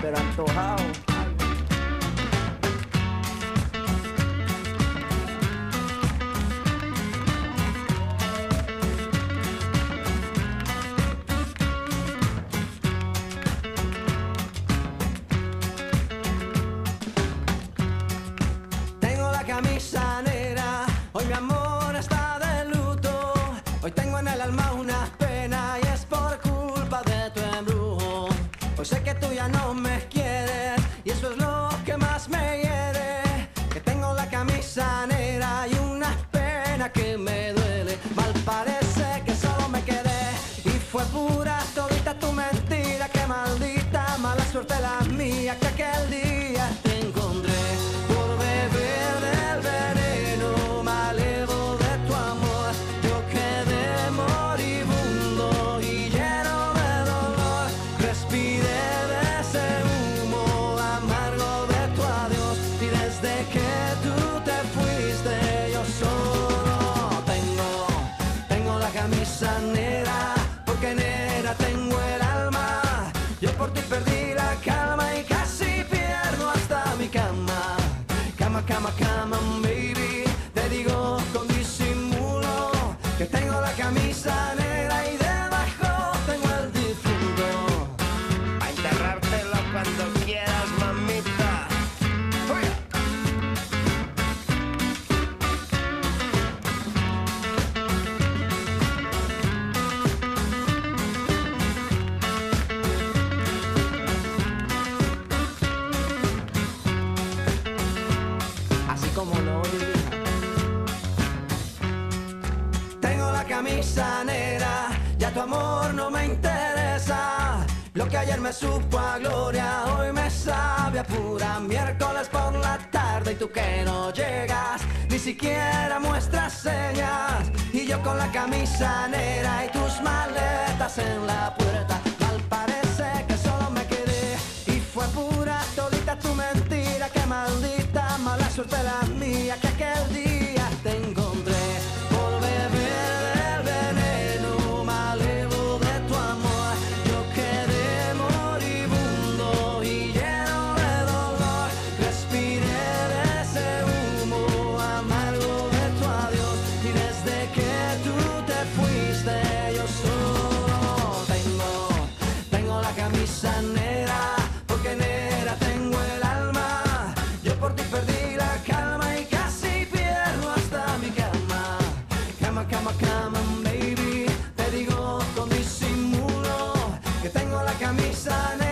pero antojado. Tengo la camisa negra, hoy mi amor está de luto. Hoy tengo en el alma una pena y es por culpa de tu embrujo. Hoy sé que tú ya no me quieres y eso es lo que más me hiere. Que tengo la camisa negra y una pena que me duele. Mal parece que solo me quedé y fue pura todita tu mentira. Que maldita mala suerte la mía que aquel día te encontré. Por beber del veneno malevo de tu amor, yo quedé moribundo y lleno de dolor. Respiré de ese humo amargo de tu adiós y desde que tú te fuiste yo solo tengo la camisa negra, porque negra tengo el alma. Yo por ti perdí la calma y casi pierdo hasta mi cama. Cama, cama, cama, baby, te digo con disimulo que tengo la camisa negra y debajo tengo el difunto. A enterrártelo cuando quieras, mamita. ¡Uy! Así como lo oye. Tengo la camisa negra, ya tu amor no me interesa. Lo que ayer me supo a gloria, hoy me sabe a pura. Miércoles por la tarde y tú que no llegas, ni siquiera muestras señas. Y yo con la camisa negra y tus maletas en la puerta. Mal parece que solo me quedé y fue pura todita tu mentira. Que maldita mala suerte la mía que aquel día te encontré. Por beber del veneno malevo de tu amor, yo quedé moribundo y lleno de dolor. Respiré de ese humo amargo de tu adiós y desde que tú te fuiste yo solo tengo la camisa negra, porque negra tengo el alma. Yo por ti perdí la calma y casi pierdo hasta mi cama. Cama, cama, cama, baby, te digo con disimulo que tengo la camisa negra.